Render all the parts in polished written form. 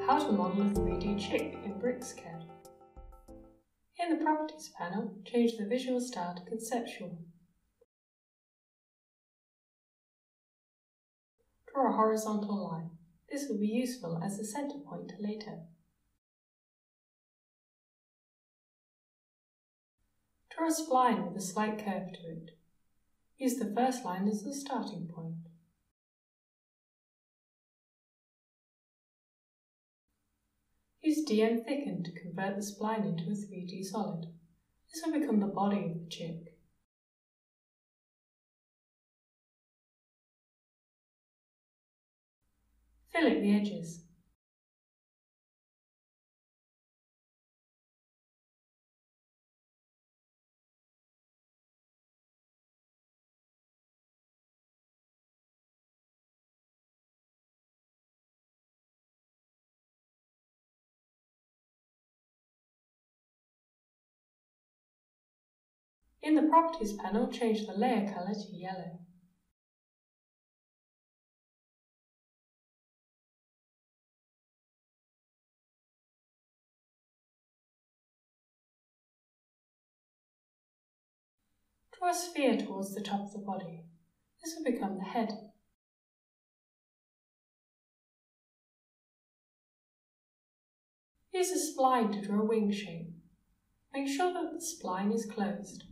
How to model a 3D chick in BricsCAD. In the Properties panel, change the visual style to Conceptual. Draw a horizontal line. This will be useful as a center point later. Draw a spline with a slight curve to it. Use the first line as the starting point. Use DM Thicken to convert the spline into a 3D solid. This will become the body of the chick. Fillet the edges. In the Properties panel, change the layer color to yellow. Draw a sphere towards the top of the body. This will become the head. Use a spline to draw a wing shape. Make sure that the spline is closed.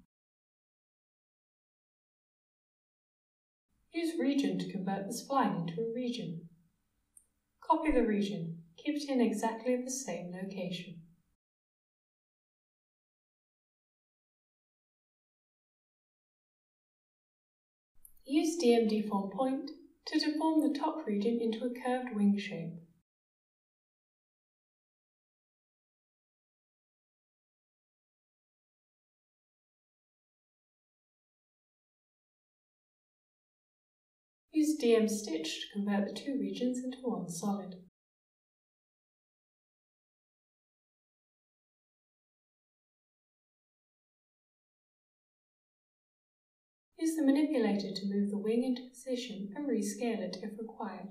Use region to convert the spline into a region. Copy the region. Keep it in exactly the same location. Use DM Deform Point to deform the top region into a curved wing shape. Use DM Stitch to convert the two regions into one solid. Use the manipulator to move the wing into position and rescale it if required.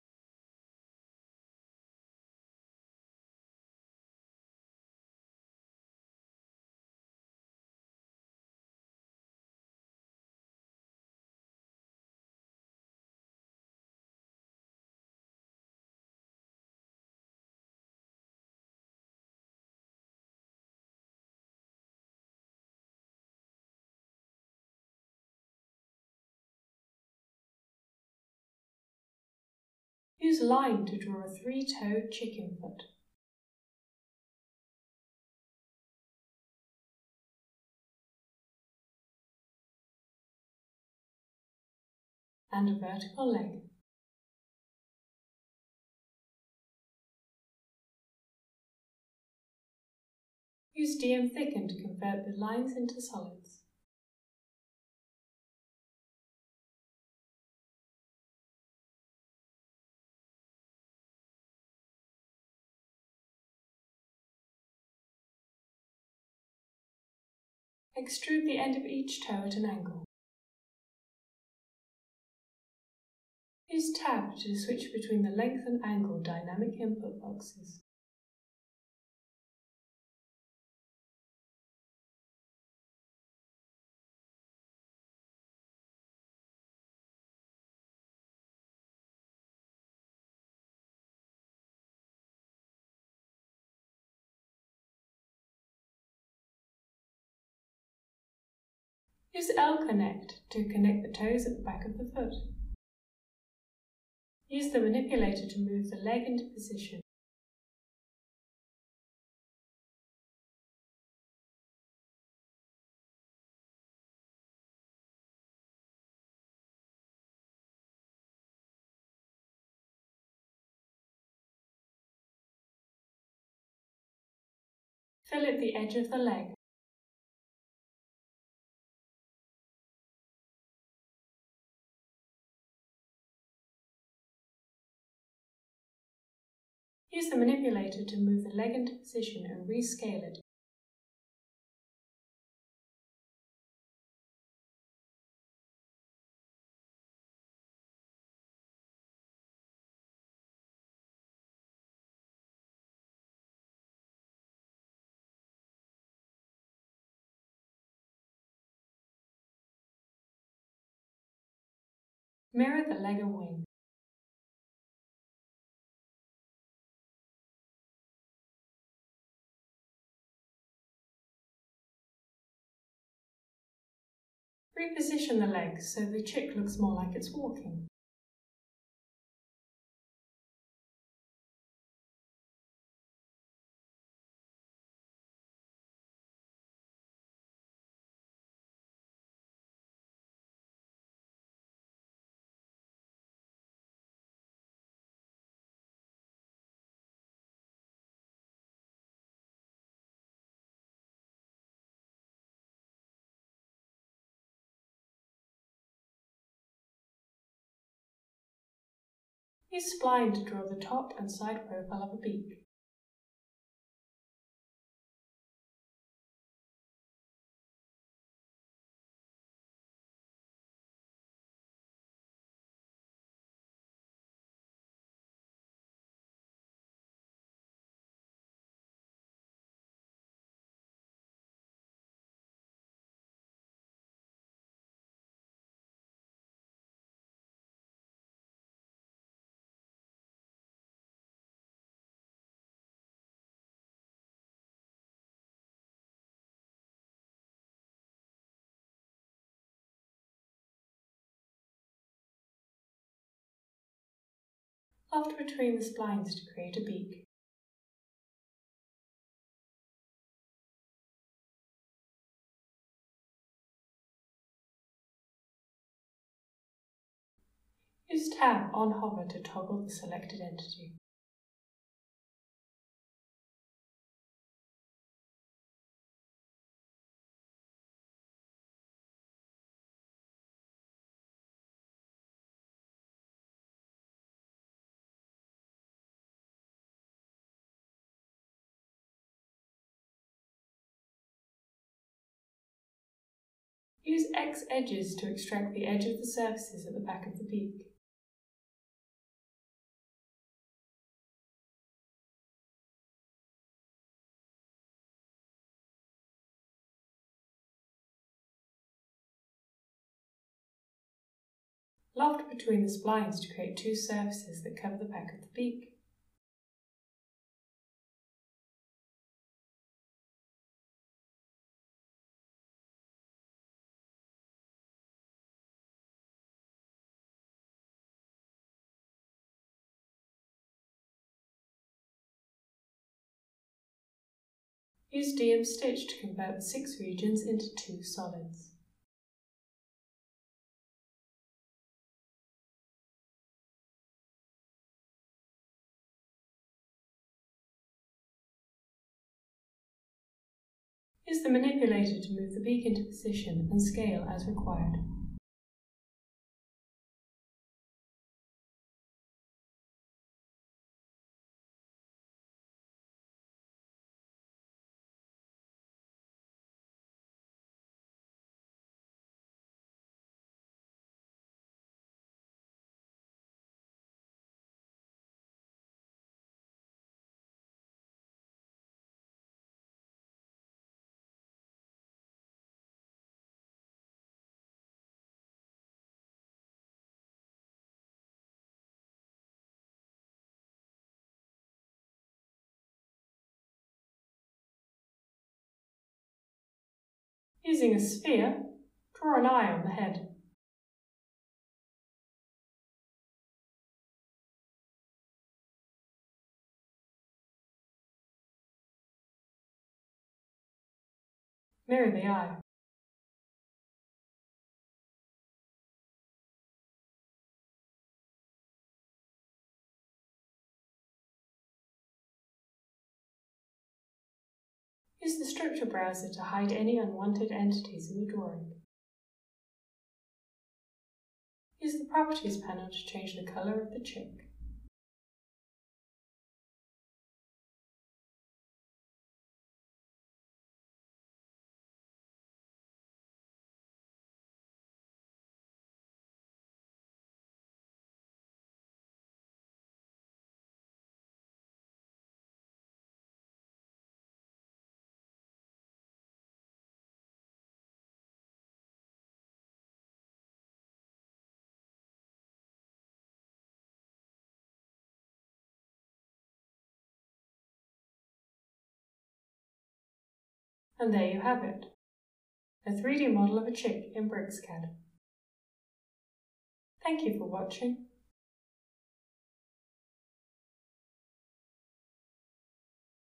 Use line to draw a three-toed chicken foot. And a vertical leg. Use DM Thicken to convert the lines into solids. Extrude the end of each toe at an angle. Use Tab to switch between the length and angle dynamic input boxes. Use L-Connect to connect the toes at the back of the foot. Use the manipulator to move the leg into position. Fillet the edge of the leg. Use the manipulator to move the leg into position and rescale it. Mirror the leg and wing. Reposition the legs so the chick looks more like it's walking. Use spline to draw the top and side profile of a beak. Loft between the splines to create a beak. Use Tab on hover to toggle the selected entity. Use X edges to extract the edge of the surfaces at the back of the beak. Loft between the splines to create two surfaces that cover the back of the beak. Use DM Stitch to convert the 6 regions into 2 solids. Use the manipulator to move the beak into position and scale as required. Using a sphere, draw an eye on the head. Mirror the eye. Use the structure browser to hide any unwanted entities in the drawing. Use the properties panel to change the colour of the chick. And there you have it, a 3D model of a chick in BricsCAD. Thank you for watching.